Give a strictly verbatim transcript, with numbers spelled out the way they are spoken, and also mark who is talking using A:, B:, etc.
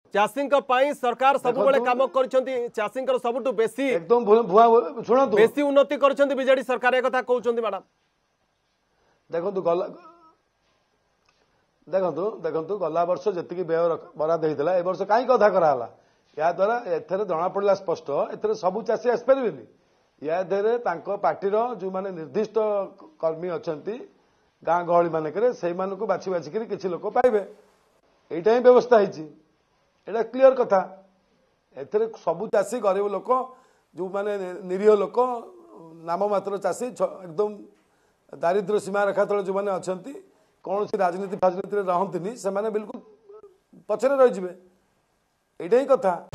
A: चाषी सरकार सब काम कर सबुठ बेसी
B: एकदम शुणु
A: बेसी उन्नति कर बीजेडी सरकार एक कथा कहते मैडम
B: देखु गला देखु देखु गला वर्ष जी व्यय बराद होता है वर्ष कहीं कथा कराला या द्वारा एथरे जना पड़ा स्पष्ट एथरे सबू चाषी आसपारे या देहरे पार्टी जो माने निर्दिष्ट कर्मी अच्छा गाँ गहली मानक से बाछि बाछिक किसी लोक पाइबे यहीटा ही व्यवस्था है क्लीयर कथा एथरे सबू चाषी गरीब लोक जो माने निरीह लोक नाम मात्र चाषी एकदम दारिद्र्य सीमा रेखा तले जो मैंने अच्छा कौन सी राजनीति फाजनीति रहती से बिल्कुल पछरे रही यहीटा ही कथा।